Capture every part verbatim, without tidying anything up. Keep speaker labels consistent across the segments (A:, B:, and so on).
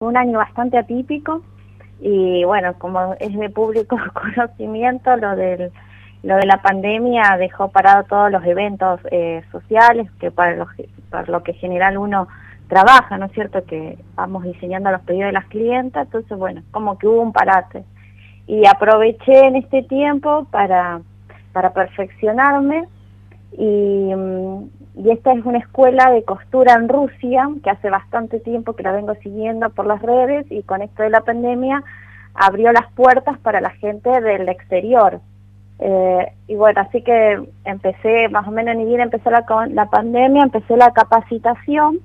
A: fue un año bastante atípico y bueno, como es de público conocimiento, lo del lo de la pandemia dejó parado todos los eventos eh, sociales, que para, los, para lo que en general uno trabaja, ¿no es cierto?, que vamos diseñando los pedidos de las clientas, entonces bueno, como que hubo un parate. Y aproveché en este tiempo para, para perfeccionarme y, y esta es una escuela de costura en Rusia, que hace bastante tiempo que la vengo siguiendo por las redes y con esto de la pandemia abrió las puertas para la gente del exterior. Eh, y bueno, así que empecé, más o menos ni bien empezó la, la pandemia, empecé la capacitación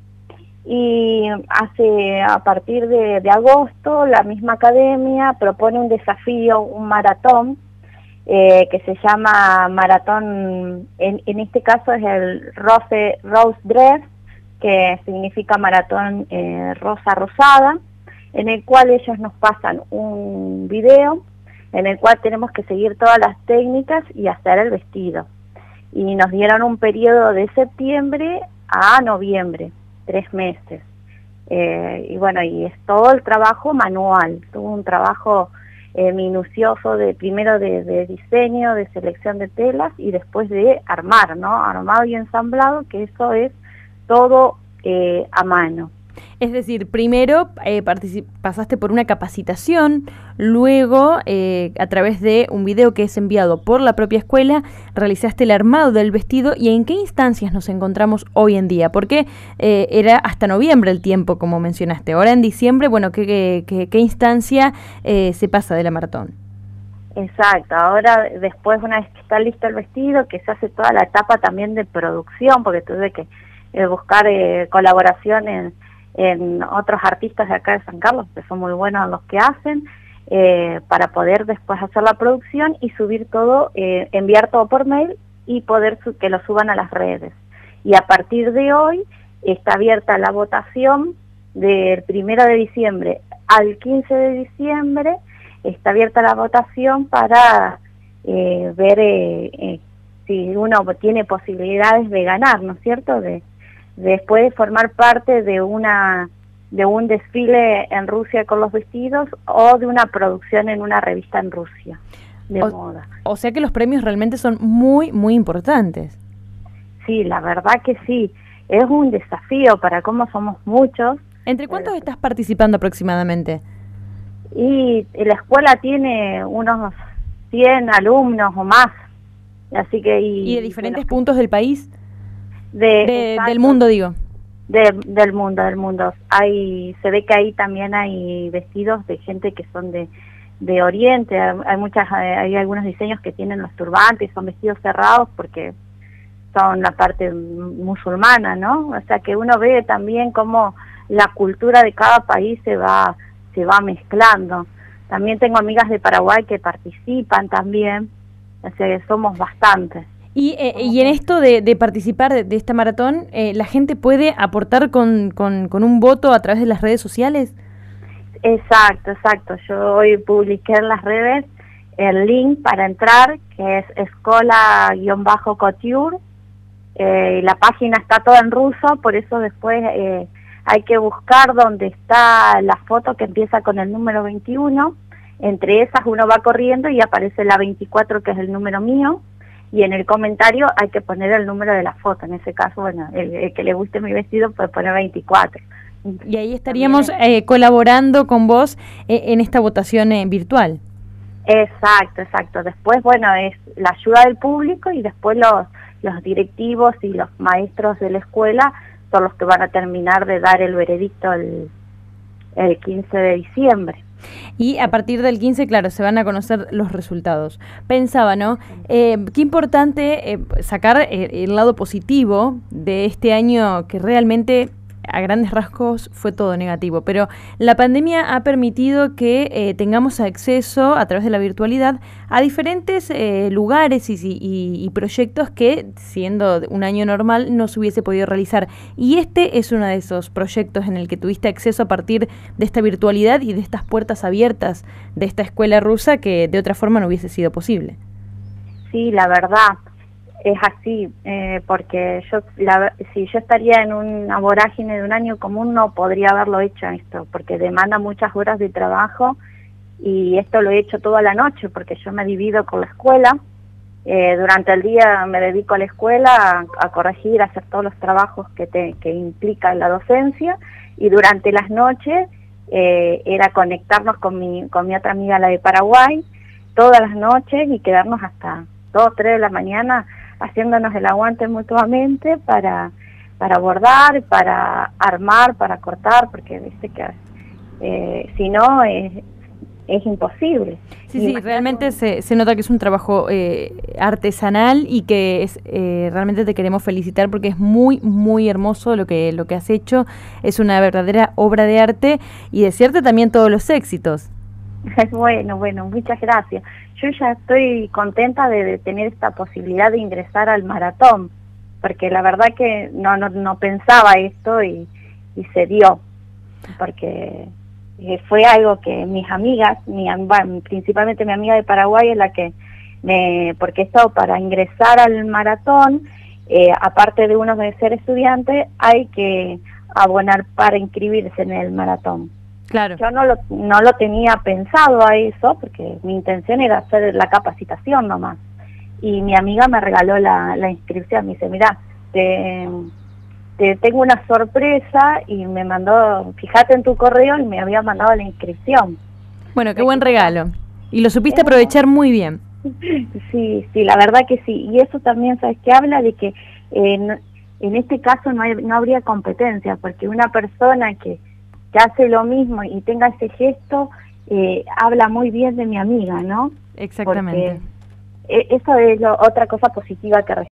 A: y hace a partir de, de agosto la misma academia propone un desafío, un maratón, eh, que se llama maratón, en, en este caso es el Rose, Rose Dress, que significa maratón eh, rosa rosada, en el cual ellos nos pasan un video en el cual tenemos que seguir todas las técnicas y hacer el vestido. Y nos dieron un periodo de septiembre a noviembre, tres meses. Eh, y bueno, y es todo el trabajo manual, tuvo un trabajo eh, minucioso de primero de, de diseño, de selección de telas y después de armar, ¿no? Armado y ensamblado, que eso es todo eh, a mano.
B: Es decir, primero eh, pasaste por una capacitación, luego eh, a través de un video que es enviado por la propia escuela, realizaste el armado del vestido. ¿Y en qué instancias nos encontramos hoy en día? Porque eh, era hasta noviembre el tiempo, como mencionaste. Ahora en diciembre, bueno, ¿qué, qué, qué instancia eh, se pasa de la maratón?
A: Exacto, ahora después, una vez que está listo el vestido, que se hace toda la etapa también de producción, porque tuve que eh, buscar eh, colaboración en en otros artistas de acá de San Carlos, que son muy buenos los que hacen, eh, para poder después hacer la producción y subir todo, eh, enviar todo por mail y poder que lo suban a las redes. Y a partir de hoy está abierta la votación del primero de diciembre al quince de diciembre, está abierta la votación para eh, ver eh, eh, si uno tiene posibilidades de ganar, ¿no es cierto?, de después de formar parte de una de un desfile en Rusia con los vestidos o de una producción en una revista en Rusia de
B: o,
A: moda.
B: O sea que los premios realmente son muy, muy importantes.
A: Sí, la verdad que sí. Es un desafío para cómo somos muchos.
B: ¿Entre cuántos eh, estás participando aproximadamente?
A: Y la escuela tiene unos cien alumnos o más. Así que ¿Y,
B: ¿Y de diferentes puntos del país?
A: De,
B: de, exacto, del mundo, digo.
A: De, del mundo, del mundo. Hay, se ve que ahí también hay vestidos de gente que son de, de Oriente. Hay muchas, hay algunos diseños que tienen los turbantes, son vestidos cerrados porque son la parte musulmana, ¿no? O sea que uno ve también cómo la cultura de cada país se va, se va mezclando. También tengo amigas de Paraguay que participan también, o sea que somos bastantes.
B: Y, eh, y en esto de, de participar de, de esta maratón, eh, ¿la gente puede aportar con, con, con un voto a través de las redes sociales?
A: Exacto, exacto. Yo hoy publiqué en las redes el link para entrar, que es escola-couture. Eh, la página está toda en ruso, por eso después eh, hay que buscar dónde está la foto que empieza con el número veintiuno. Entre esas uno va corriendo y aparece la veinticuatro, que es el número mío. Y en el comentario hay que poner el número de la foto. En ese caso, bueno, el, el que le guste mi vestido puede poner veinticuatro.
B: Y ahí estaríamos eh, colaborando con vos eh, en esta votación eh, virtual.
A: Exacto, exacto. Después, bueno, es la ayuda del público y después los, los directivos y los maestros de la escuela son los que van a terminar de dar el veredicto el, el quince de diciembre.
B: Y a partir del quince, claro, se van a conocer los resultados. Pensaba, ¿no? Eh, qué importante eh, sacar eh, el lado positivo de este año que realmente a grandes rasgos fue todo negativo, pero la pandemia ha permitido que eh, tengamos acceso a través de la virtualidad a diferentes eh, lugares y, y, y proyectos que, siendo un año normal, no se hubiese podido realizar. Y este es uno de esos proyectos en el que tuviste acceso a partir de esta virtualidad y de estas puertas abiertas de esta escuela rusa que de otra forma no hubiese sido posible.
A: Sí, la verdad. es así, eh, porque yo la, si yo estaría en una vorágine de un año común no podría haberlo hecho esto, porque demanda muchas horas de trabajo y esto lo he hecho toda la noche porque yo me divido con la escuela. Eh, durante el día me dedico a la escuela a, a corregir, a hacer todos los trabajos que, te, que implica la docencia, y durante las noches eh, era conectarnos con mi, con mi otra amiga, la de Paraguay, todas las noches y quedarnos hasta dos o tres de la mañana haciéndonos el aguante mutuamente para, para bordar, para armar, para cortar, porque viste que eh, si no es, es imposible.
B: Sí, sí, realmente se, se nota que es un trabajo eh, artesanal y que es eh, realmente te queremos felicitar porque es muy, muy hermoso lo que, lo que has hecho. Es una verdadera obra de arte y desearte también todos los éxitos.
A: Bueno, bueno, muchas gracias. Yo ya estoy contenta de, de tener esta posibilidad de ingresar al maratón, porque la verdad que no, no, no pensaba esto y, y se dio, porque eh, fue algo que mis amigas, mi, bueno, principalmente mi amiga de Paraguay es la que me, porque esto para ingresar al maratón, eh, aparte de uno de ser estudiante, hay que abonar para inscribirse en el maratón.
B: Claro.
A: Yo no lo, no lo tenía pensado a eso, porque mi intención era hacer la capacitación nomás. Y mi amiga me regaló la, la inscripción, me dice, mirá, te, te tengo una sorpresa, y me mandó, fíjate en tu correo, y me había mandado la inscripción.
B: Bueno, qué buen regalo. Y lo supiste aprovechar muy bien.
A: Sí, sí, la verdad que sí. Y eso también, ¿sabes qué? Habla de que eh, no, en este caso no, hay, no habría competencia, porque una persona que que hace lo mismo y tenga ese gesto, eh, habla muy bien de mi amiga, ¿no?
B: Exactamente.
A: Porque eso es lo, otra cosa positiva que